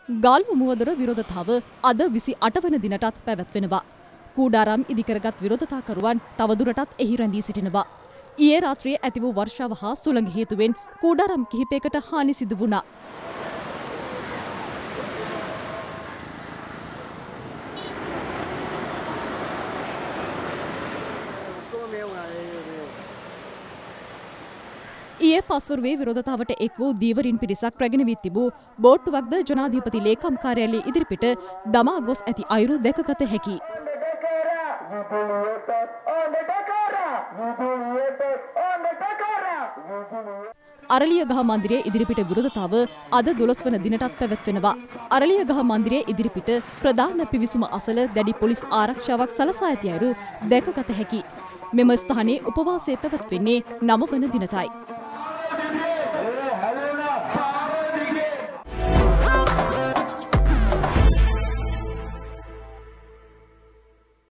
ගාල්ව මුවදොර විරෝධතාව අද 28 වන දිනටත් පැවැත්වෙනවා. කූඩාරම් ඉදිකරගත් විරෝධතාකරුවන් තවදුරටත් එහි රැඳී සිටිනවා. ඊයේ රාත්‍රියේ ඇති වූ වර්ෂාව හා සුළඟ හේතුවෙන් කූඩාරම් කිහිපයකට හානි සිදු වුණා. ඊයේ පස්වරුවේ විරෝධතාවට එක් වූ දීවරින් පිරිසක් රැගෙන වී තිබූ බෝට්ටුවක්ද ජනාධිපති ලේකම් කාර්යාලයේ ඉදිරිපිට දමා ගොස් ඇති අයුරු දැකගත හැකියි. අරලියගහ මන්දිරයේ ඉදිරිපිට විරෝධතාව අද 12 වන දිනටත් පැවැත්වෙනවා. අරලියගහ මන්දිරයේ ඉදිරිපිට ප්‍රධාන පිවිසුම අසල දැඩි පොලිස් ආරක්ෂාවක් සලසා ඇති අයුරු දැකගත හැකියි. මෙම ස්ථානයේ උපවාසය පැවැත්වෙන්නේ 9 වන දිනටයි.